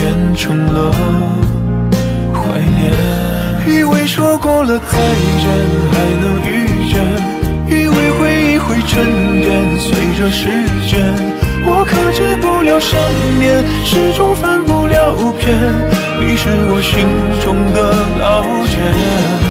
变成了怀念。以为说过了再见还能遇见，以为回忆会沉淀随着时间，我克制不了想念，始终翻不了篇，你是我心中的老茧。